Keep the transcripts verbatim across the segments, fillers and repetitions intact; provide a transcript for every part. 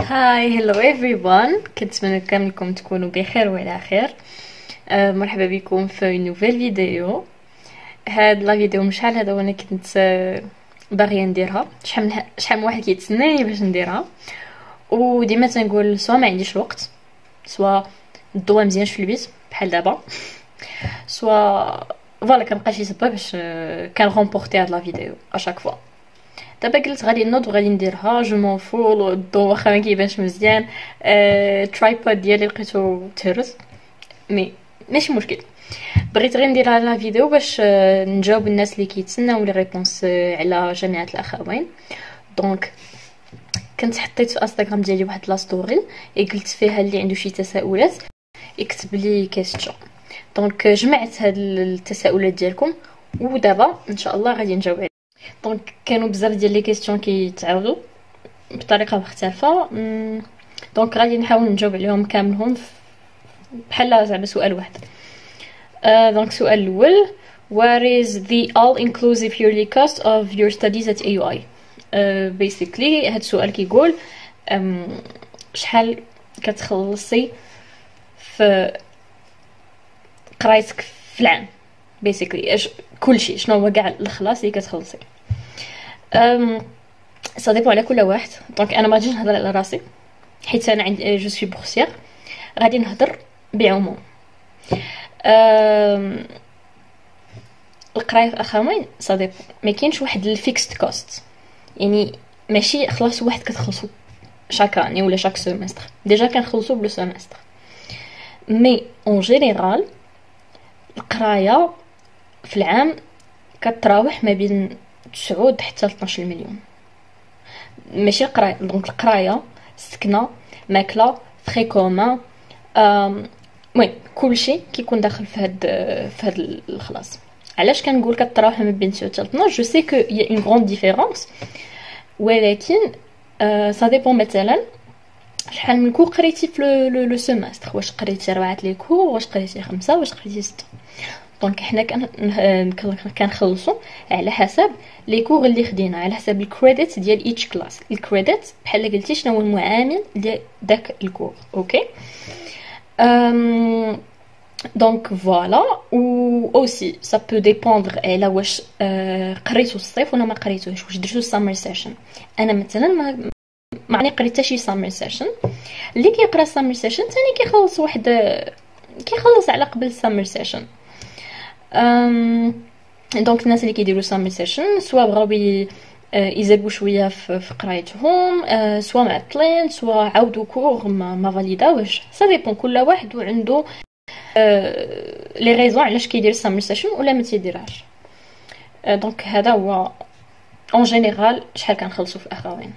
هاي هلو everyone، كنتمنى كاملكم تكونوا بخير وعلى خير. أه مرحبا بكم في نوفيل فيديو. هاد لا فيديو من شحال هذا وانا كنت أه باغيه نديرها، شحال من شحال من واحد كيتسناني باش نديرها، وديما تنقول سوا ما عنديش الوقت، سوا الضوء مزيانش في البيت بحال دابا، سوا فوالا كنبقى شي سبب باش أه كنغومبورتي هاد لا فيديو اشاك فوا. دابا قلت غادي نوض وغادي نديرها، جو مون فو الضو واخا ما كيبانش مزيان، أه... ترايبود ديالي لقيتو تهرس، مي ماشي مشكل. بغيت غير ندير لا فيديو باش أه... نجاوب الناس اللي كيتسناو لي ريبونس أه... على جامعه الاخوين. دونك كنت حطيت في انستغرام ديالي واحد لا ستوري قلت فيها اللي عنده شي تساؤلات يكتب لي كيستيون. دونك جمعت هاد التساؤلات ديالكم ودابا ان شاء الله غادي نجاوب عليها. دونك كانوا بزاف ديال لي كيسيون كيتعاودوا بطريقه مختلفه، دونك غادي نحاول نجاوب عليهم كاملهم بحال زعما سؤال واحد. uh, دونك السؤال الاول: what is the all inclusive yearly cost of your studies at A U I? uh, basically هاد السؤال كيقول um, شحال كتخلصي في قرايتك في العام، بيسيكلي اش كلشي شنو هو كاع الخلاص اللي كتخلصي. ام سا ديبون على كل واحد. دونك انا ما غاديش نهضر على راسي حيت انا عندي جو سوي بورسيير، غادي نهضر بعموم. ام القرايه في اخوين سا ديبون، ما كاينش واحد الفيكست كوست، يعني ماشي خلاص واحد كتخلصو شاك اني ولا شاك سيمستر، ديجا كنخلصو بلو سيمستر، مي اون جينيرال القرايه في العام كتراوح ما بين تسعة حتى اثناش مليون. ماشي قرايه، دونك القرايه، السكنه، ماكله، فري كومان، المهم كلشي كيكون داخل في هاد في هاد الخلاص. علاش كنقول كتراوح ما بين تسعة حتى اثناش؟ جو سي كو يا اون غروند ديفيرونس، ولكن سا ديبون مثلا شحال من كور قريتي في لو لو سيمستر، واش قريتي ربعه لي كور، واش قريتي خمسه، واش قريتي سته. دونك حنا كنخلصوا على حسب لي كور اللي خدينا، على حسب الكريديت ديال ايتش كلاس. الكريديت بحال قلتي شنو هو المعامل ديال داك الكور. اوكي ام دونك فوالا. و اوسي سا بو ديبوندر على واش قريتو الصيف ولا ما قريتوش، واش درتو سامر سيشن. انا مثلا ما معني قريت حتى شي سامر سيشن. اللي كيقرا سامر سيشن ثاني كيخلص واحد كيخلص على قبل السامر سيشن. أم... دونك الناس اللي كيديروا سامر سيشن سوا بغاو يزربوا شويه في, في قرايتهم، أه... سوا معطلين، سوا عاودوا كور ما, ما فاليداوش. سا ديبون كل واحد وعنده أه... لي ريزون علاش كيدير سامر سيشن ولا ما تيديرهاش. أه... دونك هذا هو اون جينيرال شحال كنخلصوا في الاخوين.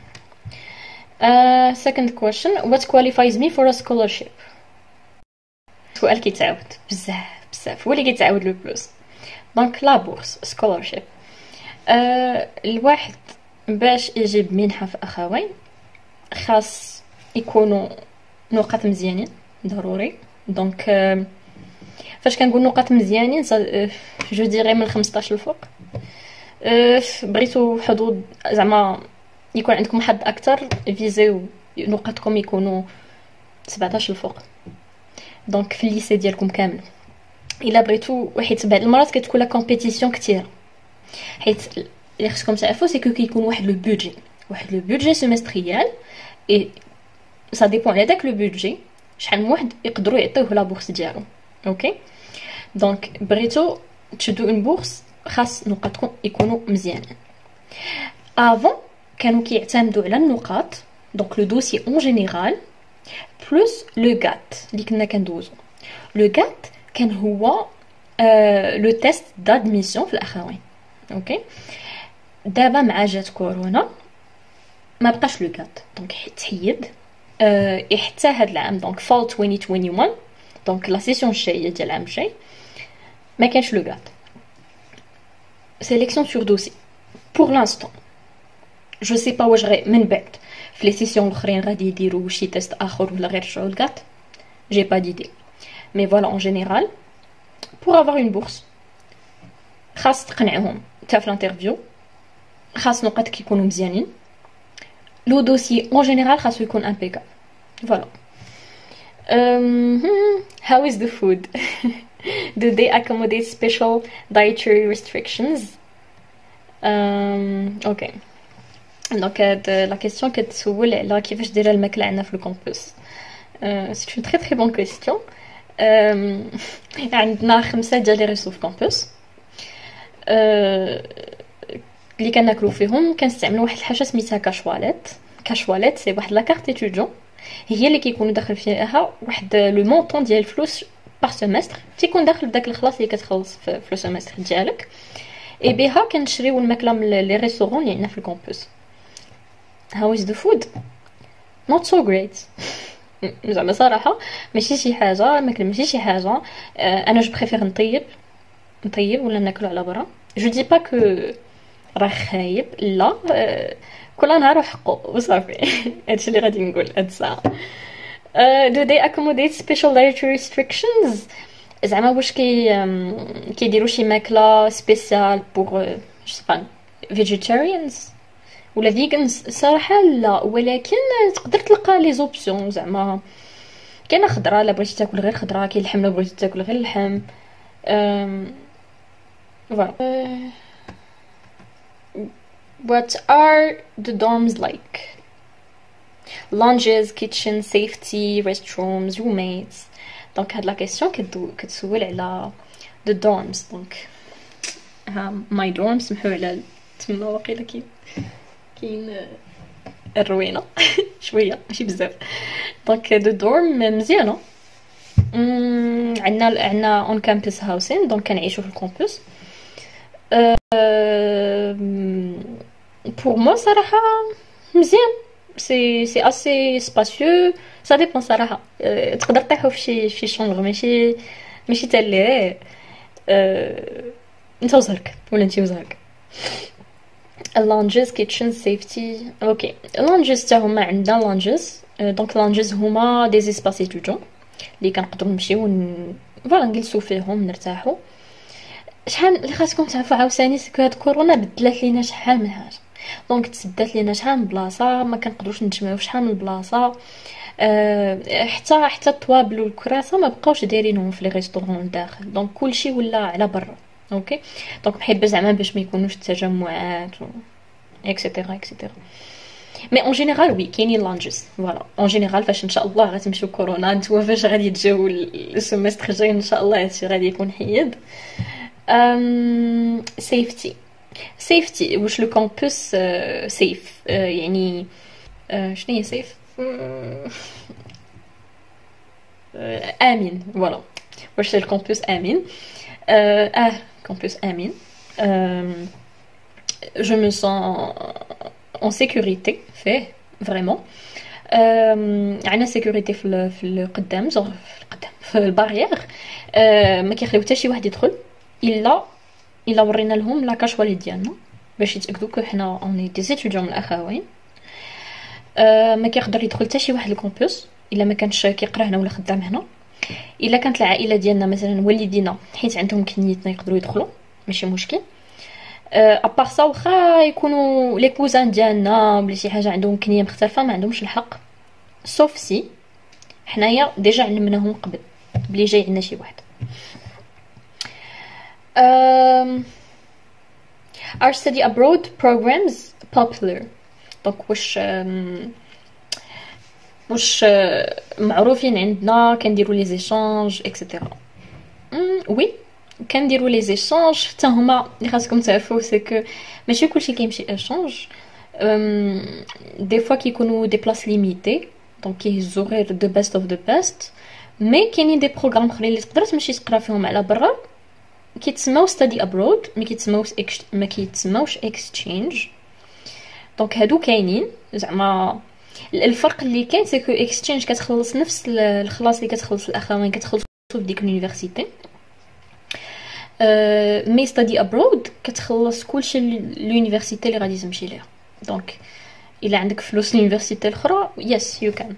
Uh, second question: what qualifies me for a scholarship? سؤال كيتعاود بزاف بزاف، هو اللي كيتعاود لو بلوس. دونك لا بورس scholarship، uh, الواحد باش يجيب منحة في اخوين خاص يكونوا نقاط مزيانين ضروري. دونك uh, فاش كنقول نقاط مزيانين جو ديري من خمسطاش الفوق. uh, بغيتو حدود زعما يكون عندكم حد اكثر، فيزيو نقاطكم يكونوا سبعطاش الفوق. دونك في الليسي ديالكم كامل. الا بغيتو، حيت بعض المرات كتكون لا كومبيتيسيون كثيره، حيت اللي خصكم تعرفوا سي كو كيكون واحد لو بودجي واحد لو بودجي سيمستريال، اي سا ديبون على داك لو بودجي شحال من واحد يقدروا يعطيوه لا بورس ديالو. اوكي دونك بغيتو تشدو اون بورس خاص نقاطكم يكونوا مزيانين. افون كانوا كيعتمدوا على النقاط، دونك لو دوسي اون جينيرال بلس لو غات اللي كنا كندوزو. لو غات كان هو آه لو تيست دادميسيون في الاخوين. اوكي دابا مع جات كورونا ما بقاش لو غات، دونك تحيد آه حتى هاد العام، دونك فال ألفين وواحد وعشرين، دونك لا سيسيون الجايه ديال العام الجاي ما كانش لو غات. سيليكسيون سور دوسي بور لانستون. جو سي با واش غير من بعد في لي سيسيون الاخرين غادي يديروا شي تيست اخر ولا غير يرجعوا لكات، جي با ديدي. مي فوالا اون جينيرال بور افوار اون بورس خاص تقنعهم حتى في الانترفيو، خاص نقاط كيكونوا مزيانين، لو دوسي اون جينيرال خاصو يكون امبيكابل. فوالا. Um, how is the food? Do they accommodate special dietary restrictions? Um, ok. Donc, la question كتسول على كيفاش دايره الماكله عندنا في الكامبوس. C'est une très très bonne question. عندنا خمسة ديال لي ريسو في الكامبوس. اللي كناكلو فيهم كنستعملوا واحد الحاجه سميتها كاشواليت. كاشواليت سي واحد لا كارت ايتوديون، هي اللي كيكونوا داخل فيها واحد لو مونطون ديال الفلوس بار سيمستر، تيكون داخل في داك الخلاص اللي كتخلص في لو سيمستر ديالك. اي بها كنشريو الماكله من لي ريستورون اللي عندنا في الكامبوس. How is the food? Not so great. زعما صراحه ماشي شي حاجه الماكله ماشي شي حاجه. انا جو بريفير نطيب نطيب ولا ناكلو على برا. جو دي با كو راه خايب، لا، كل نهار وحقو وصافي. هادشي اللي غادي نقول هاد الساعه. Do they accommodate special dietary restrictions? زعما واش كي كيديروا شي ماكله سبيسيال بوغ جو vegetarians ولا فيغنز؟ صراحه لا، ولكن تقدر تلقى لي زوبسيون. زعما كاينه خضره الا بغيتي تاكل غير خضره، كاين اللحم الا بغيتي تاكل غير اللحم. فوالا. What are the dorms like? Lounges, kitchen, safety, restrooms, roommates. Donc هاد لا كيسيون كتسول على the dorms. Donc my dorm سمحوا على تما واقيلا كاين كاين الروينه شويه ماشي بزاف. دونك دو دورم مزيانه. عندنا عندنا اون كامبس هاوسين، دونك كنعيشوا في الكامبوس. بور مو صراحه مزيان، سي سي اسي سباسيو. سا ديبون صراحه. تقدر طيحوا في شي في شونغ ماشي ماشي تاع اللي انت وزهرك ولا انت وزهرك. اللانجز كيتشن سيفتي. اوكي، اللانجز حتى هما عندنا لانجز. دونك لانجز هما دي زيسباس ايتوديون اللي كنقدروا نمشيو ون فوالا نجلسوا فيهم نرتاحوا. شحال اللي خاصكم تعرفوا عاوتاني سكو هاد كورونا بدلات لينا شحال من حاجه. دونك تسدات لينا شحال من بلاصه، ما كنقدروش نتجمعوا شحال من بلاصه. أه حتى حتى الطوابل والكراسه ما بقاوش دايرينهم في لي ريستورون الداخل. دونك كلشي ولا على برا. اوكي، دونك بحب زعما باش ما يكونوش التجمعات و اكسيتيرا اكسيتيرا. مي اون جينيرال وي كاينين لانجز. فوالا اون جينيرال فاش ان شاء الله غتمشيو كورونا نتوما فاش غادي تجاو السيمستر الجاي ان شاء الله هادشي غادي يكون حيد. ام سيفتي سيفتي واش لو كامبوس سيف؟ يعني شنو هي سيف؟ امين. فوالا واش الكامبوس امين؟ اه campus امين. je me sens en sécurité فيه فريمون. عندنا سيكوريتي في في القدام، زوغ في القدام في البارير. ما كيخليو حتى شي واحد يدخل الا الا ورينا لهم لا كاشوالي ديالنا باش يتاكدوا كو حنا اوني دي ستوديون من الاخوين. ما كيقدر يدخل حتى شي واحد الكامبوس الا ما كانش كيقرا هنا ولا خدام هنا. الا كانت العائله ديالنا مثلا والدينا حيت عندهم كنيتنا يقدروا يدخلوا ماشي مشكل. ابار سا واخا يكونوا لي كوزان ديالنا بلي شي حاجه عندهم كنيه مختلفه ما عندهمش الحق، سوف سي حنايا ديجا علمناهم قبل بلي جاي عندنا شي واحد. um, our study abroad programs popular. دونك واش واش معروفين عندنا كنديروا لي زيشانج اكسيتيرا. وي كنديروا لي زيشانج حتى هما اللي خاصكم تعرفوا سي كو ماشي كلشي كيمشي ايشانج. دي فوا كيكونوا دي بلاص ليميتي دونك كيهزوا غير دو بيست اوف دو بيست. مي كاينين دي بروغرام اخرين اللي تقدر تمشي تقرا فيهم على برا كيتسموا ستادي ابرود، ما كيتسموش ما كيتسموش اكسشينج. دونك هادو كاينين. زعما الفرق اللي كاين سي كو اكسشينج كتخلص نفس الخلاص اللي كتخلص الاخوين كتخلصوا في ديك اليونيفرسيتي. أه مي ستادي ابرود كتخلص كلشي اليونيفرسيتي اللي غادي تمشي ليها. دونك الا عندك فلوس اليونيفرسيتي الاخرى يس يو كان.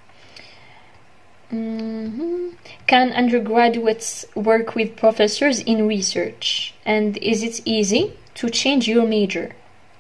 Can undergraduates work with professors in research and is it easy to change your major?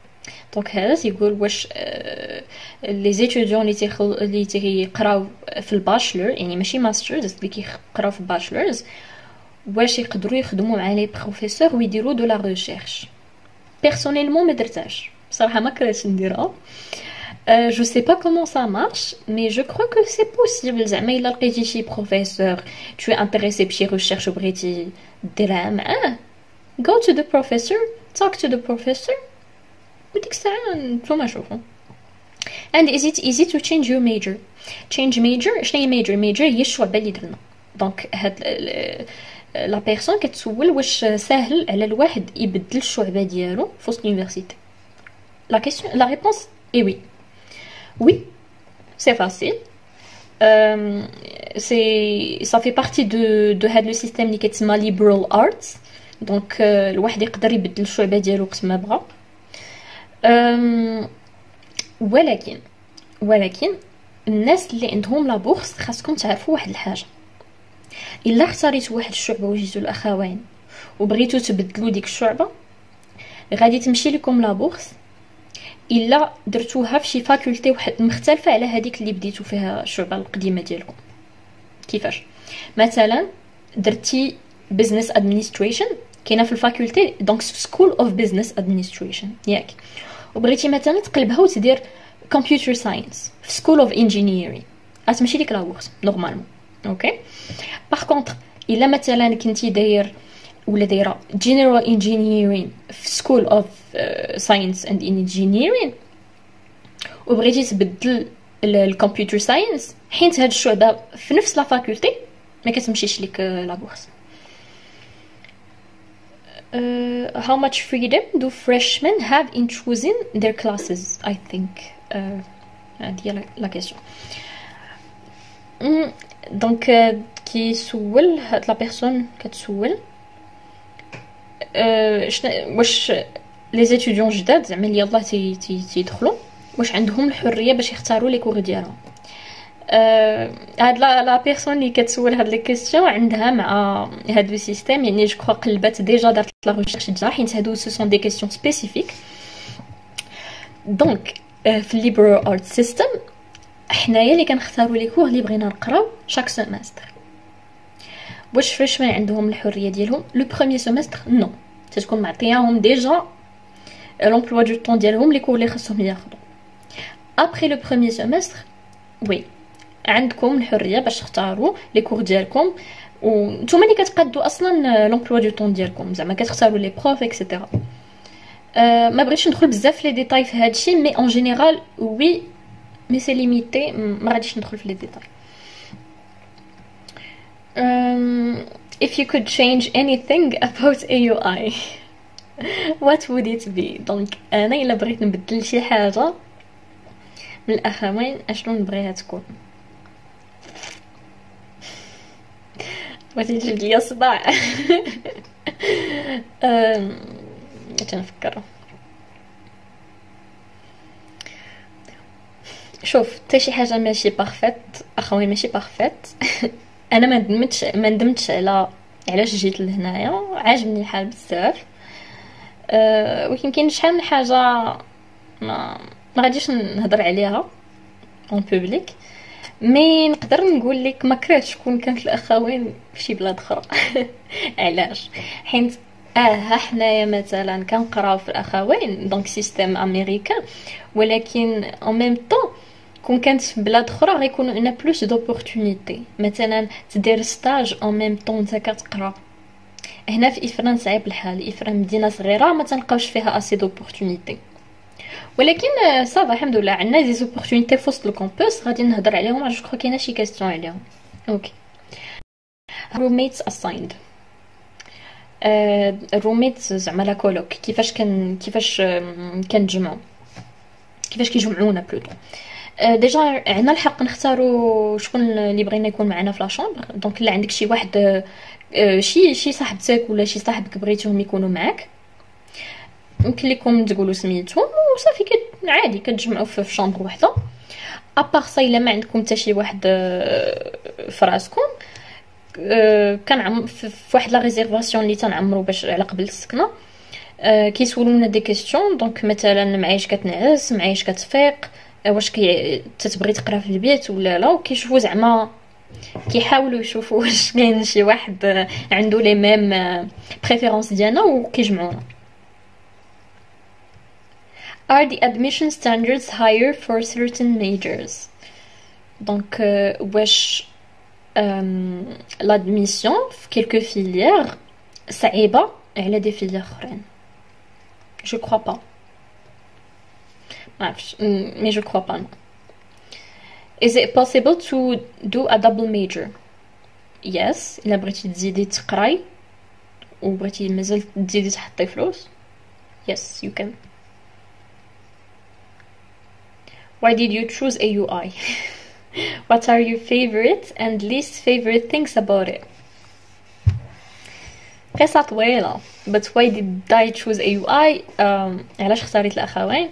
دونك هذا تيقول واش لي زيتوديون اللي تيخل اللي تيقراو في الباشلر يعني ماشي ماسترز اللي كيقراو في الباشلرز واش يقدروا يخدموا مع لي بروفيسور ويديروا دو لا ريشيرش. بيرسونيلمون ما درتهاش بصراحه، ما كرهتش نديرها. Euh, je sais pas comment ça marche, mais je crois que c'est possible. زعما إلا لقيتي شي بروفيسور tu es intéressé بشي recherche وبغيتي ديرها معاه go to the professor, talk to the professor وديك الساعة نتوما شوفوا. And is it easy to change your major? Change major شنو هي major؟ major هي الشعبة اللي درنا. دونك هاد لا بيرسون كتسول واش ساهل على الواحد يبدل الشعبة ديالو في وسط اليونيفرسيتي. لا كيسيون لا ريبونس اي وي. Oui, c'est facile. Euh, c'est, ça fait partie de, de هاد le système اللي كيتسمى liberal arts. Donc euh, الواحد يقدر يبدل الشعبة ديالو وقت ما بغا. Euh, ولكن ولكن الناس اللي عندهم لا بورس خاصكم تعرفوا واحد الحاجة. إلا اختاريتوا واحد الشعبة وجيتوا الأخوين وبغيتوا تبدلوا ديك الشعبة غادي تمشي لكم لا بورس الا درتوها في شي فاكولتي واحد مختلفه على هذيك اللي بديتو فيها الشعبه القديمه ديالكم. كيفاش؟ مثلا درتي بزنس ادمنستريشن كاينه في الفاكولتي دونك في سكول اوف بزنس ادمنستريشن ياك، وبغيتي مثلا تقلبها وتدير كمبيوتر ساينس في سكول اوف انجينيرينغ غتمشي لك لا بورس نورمالمون. اوكي باغ كونطخ الا مثلا كنتي داير ولا دايره general engineering في school of uh, science and engineering وبغيتي تبدل الكمبيوتر ساينس حيت هاد الشعبه في نفس لا فاكولتي ما كتمشيش لك لا بورس. uh, how much freedom do freshmen have in choosing their classes? I think هادي لا كيسيون. دونك كيسول هاد لا بيرسون كتسول شنو واش لي زيتوديون جداد زعما اللي يلاه تي تيدخلوا واش عندهم الحريه باش يختاروا لي كور ديالهم. أه هاد لا لا بيرسون اللي كتسول هاد لي كيسيون عندها مع هاد لو سيستيم يعني جو كخوا قلبات ديجا دارت لا ريشيرش ديالها حيت هادو سو سون دي كيسيون سبيسيفيك. دونك في الليبرال ارت سيستم حنايا اللي كنختاروا لي كور اللي بغينا نقراو شاك سيمستر. واش فريشمان عندهم الحريه ديالهم لو بروميير سيمستر؟ نو، تتكون معطياهم ديجا لومبلوا دو طون ديالهم لي كور اللي خاصهم ياخذوا. ابري لو بروميير سيمستر وي عندكم الحريه باش تختاروا لي كور ديالكم وانتم اللي كتقادوا اصلا لومبلوا دو طون ديالكم زعما كتختاروا لي بروف اكسيتيرا. أه ما بغيتش ندخل بزاف لي ديتاي في هادشي مي اون جينيرال وي مي سي ليميتي ما غاديش ندخل في لي ديتاي. Um, if you could change anything about A U I, what would it be? Donc أنا إلا بغيت نبدل شي حاجة من الأخوين أشنو نبغيها تكون؟ بغيتي تجيب ليا صداع. تنفكر. شوف حتى شي حاجة ماشي بارفيت أخوين ماشي بارفيت. انا ما ندمتش ما ندمتش على علاش جيت لهنايا، عاجبني الحال بزاف. أه ولكن كاين شحال من حاجه ما ما غاديش نهضر عليها اون بوبليك، مي نقدر نقول لك ما كرهتش كون كانت الاخوين في شي بلاد اخرى. علاش؟ حيت اه ها حنايا مثلا كنقراو في الاخوين دونك سيستيم امريكان، ولكن ان ميم طون كون كانت في بلاد اخرى غيكونوا عندنا بلوس دوبورتونيتي، مثلا تدير ستاج ان ميم طون انت كتقرا. هنا في افران صعيب الحال، افران مدينه صغيره ما تنلقاوش فيها اسي دوبورتونيتي، ولكن صافا الحمد لله عندنا دي زوبورتونيتي في وسط الكامبوس غادي نهضر عليهم. جو كرو كاينه شي كاستيون عليهم. اوكي روميتس اسايند الروميت زعما لا كولوك كيفاش كان كيفاش كنجمعوا كيفاش كيجمعونا بلوتو. ديجا عندنا الحق نختاروا شكون اللي بغينا يكون معنا في لا شامبر. دونك الا عندك شي واحد شي شي صاحبتك ولا شي صاحبك بغيتيهم يكونوا معاك يمكن لكم تقولوا سميتهم وصافي عادي كتجمعوا في شامبر وحده. ابار صا الا ما عندكم حتى شي واحد في راسكم كان في واحد لا ريزيرفاسيون اللي تنعمروا باش على قبل السكنه كيسولونا دي كيسيون. دونك مثلا معايش كتنعس، معايش كتفيق، واش كي تتبغي تقرا في البيت ولا لا، وكيشوفوا زعما كيحاولوا يشوفوا واش كاين شي واحد عنده لي ميم بريفيرونس ديالنا وكيجمعونا. Are the admission standards higher for certain majors؟ دونك واش l'admission في quelques filières صعيبة على دي filières اخرين؟ je crois pas. معرفتش mais je crois pas non. Is it possible to do a double major؟ yes إلا بغيتي تزيدي تقراي وبغيتي مازال تزيدي تحطي فلوس. yes you can. Why did you choose A U I؟ What are your favorite and least favorite things about it؟ قصة طويلة. but why did I choose A U I؟ um, علاش اختاريت الأخوين؟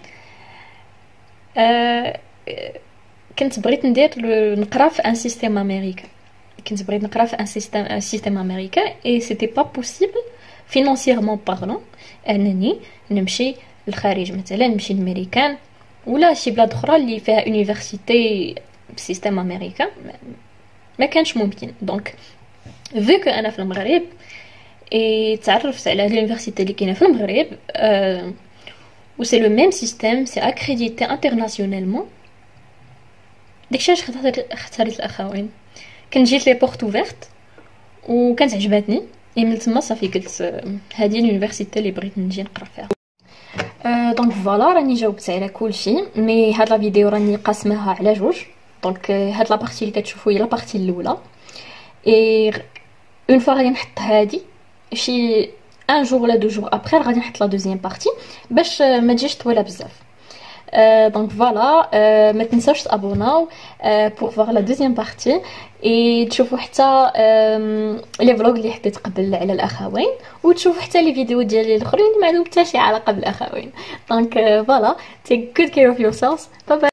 uh, كنت بغيت ندير نقرا في ان سيستيم امريكان. كنت بغيت نقرا في ان سيستيم ان سيستيم امريكان اي سيتي با بوسيبل فينانسيرمون بارلون انني نمشي للخارج، مثلا نمشي لامريكان ولا شي بلاد اخرى اللي فيها يونيفرسيتي بسيستم امريكان، ما كانش ممكن. دونك فيو كو انا في المغرب اي تعرفت على اليونيفرسيتي اللي كاينه في المغرب أه و سي لو ميم سيستيم، سي اكريديتي انترناسيونيلمون. داكشي علاش اختاريت اختاريت الاخوين. كنت جيت لي بورت اوفيرت وكانت عجباتني اي من تما صافي قلت هذه اليونيفرسيتي اللي بغيت نجي نقرا فيها. أه دونك فوالا راني جاوبت على كلشي، مي هاد لا فيديو راني قاسماها على جوج. دونك هاد لا بارتي اللي كتشوفوا هي لا بارتي الاولى، اي اون فوا غادي نحط هادي شي ان جور ولا دو جور ابري غادي نحط لا دوزيام بارتي باش ما تجيش طويله بزاف. دونك فوالا ما تنساوش تابوناو بور فوار لا دوزيام بارتي اي تشوفوا حتى لي فلوغ اللي حطيت قبل على الاخوين، وتشوفوا حتى لي فيديو ديالي الاخرين اللي ما عندهم حتى شي علاقه بالاخوين. دونك فوالا take good care of yourselves. bye bye.